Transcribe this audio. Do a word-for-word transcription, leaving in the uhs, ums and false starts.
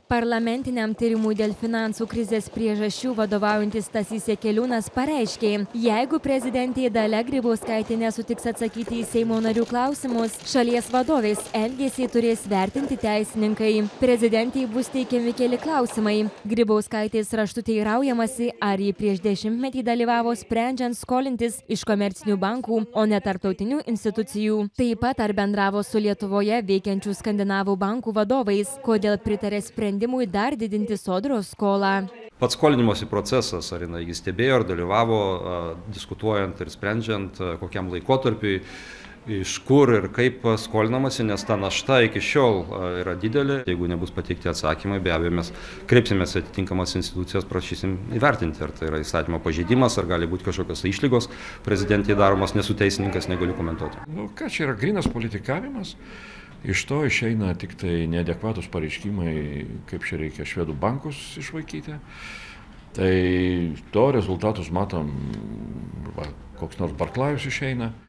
Parlamentiniam tyrimui dėl finansų krizės priežasčių vadovaujantis Stasys Jakeliūnas pareiškė, jeigu prezidentė Dalia Grybauskaitė nesutiks atsakyti į Seimo narių klausimus, šalies vadovės elgesį turės vertinti teisininkai. Prezidentei bus teikiami keli klausimai. Grybauskaitės raštu teiraujamasi, ar ji prieš dešimtmetį dalyvavo sprendžiant skolintis iš komercinių bankų, o ne tarptautinių institucijų. Taip pat ar bendravo su Lietuvoje veikiančių skandinavų bankų vadovais, kodėl pritarė sprendimui dar didinti Sodros skolą. Pats skolinimosi procesas, ar jinai jį stebėjo, ar dalyvavo, diskutuojant ir sprendžiant, kokiam laikotarpiui, iš kur ir kaip skolinamasi, nes ta našta iki šiol yra didelė. Jeigu nebus pateikti atsakymai, be abejo mes kreipsimės atitinkamas institucijas, prašysim įvertinti, ar tai yra įstatymo pažeidimas, ar gali būti kažkokios išlygos prezidentė daromas, nesu teisininkas, negaliu komentuoti. Nu, ką čia yra grynas politikavimas? Iš to išeina tik tai neadekvatus pareiškimai, kaip čia reikia švedų bankus išvaikyti. Tai to rezultatus matom, va, koks nors Barklajus išeina.